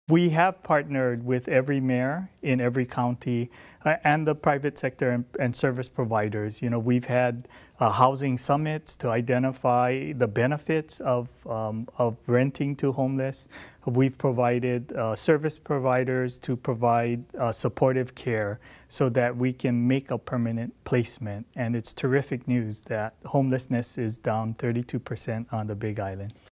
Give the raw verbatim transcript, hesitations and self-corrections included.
We have partnered with every mayor in every county uh, and the private sector and, and service providers. You know, we've had uh, housing summits to identify the benefits of, um, of renting to homeless. We've provided uh, service providers to provide uh, supportive care so that we can make a permanent placement. And it's terrific news that homelessness is down thirty-two percent on the Big Island.